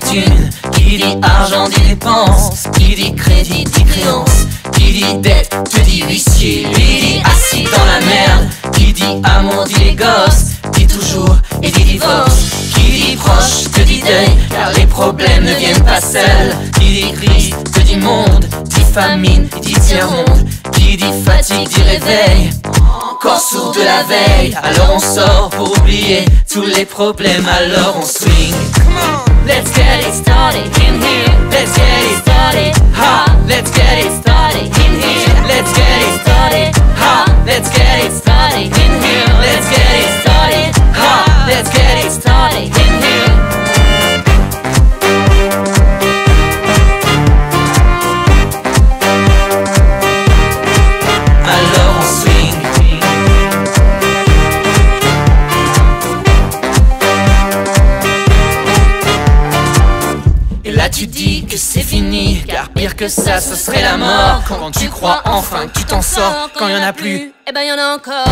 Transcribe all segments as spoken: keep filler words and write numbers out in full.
thunes. Qui dit argent dit dépense, qui dit crédit dit créance. Qui dit dette te dit huissier, lui dit assis dans la merde. Qui dit amour dit les gosses, dit toujours et dit divorce. Qui dit proche te dit deuil, car les problèmes ne viennent pas seuls. Qui dit crise te dit monde, dit famine et dit tiers-monde. Qui dit fatigue dit réveil, encore sourd de la veille. Alors on sort pour oublier tous les problèmes, alors on swing. Let's get it started in here. Let's get it started. Ha, let's get it started in here. Let's get it started. Ha, let's get it started in here. Let's get it started. Ha, let's get it started in here. Alors on swing. Et là tu dis que c'est fini, car pire que ça ce serait la mort. Quand tu crois enfin que tu t'en sors, quand y'en a plus, eh ben y'en a encore.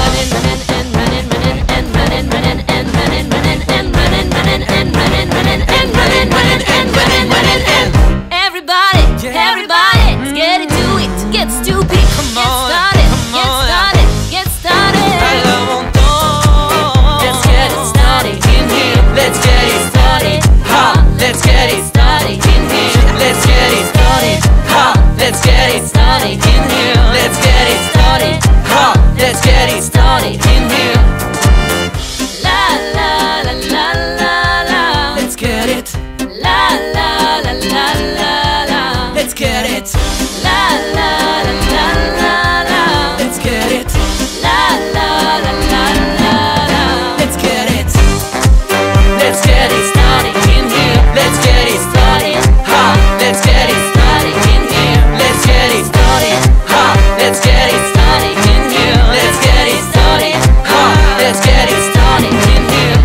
Everybody, everybody, let's get into it, get stupid, get started, get started, get started. alors on danse. Let's get it started in here. Let's get it started. Ha, let's get it started in here. Let's get it started. Ha, let's get it started in here. Let's get it started. Ha, let's get it started in here. La la la la la la. Let's get it. La la la la la la. Let's get it. La la la la la la. Let's get it. La la la la la la. Let's get it. Let's get it started in here. Let's get it started. Ha, let's get it started in here. Let's get it started. Ha, let's get it started in here. Let's get it started. Ha, let's get it started in here.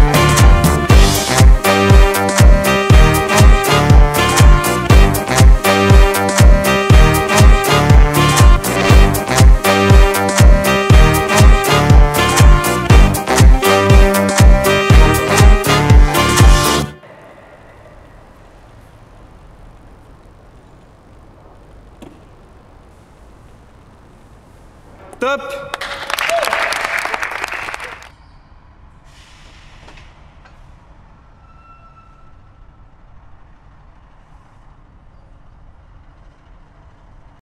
Top!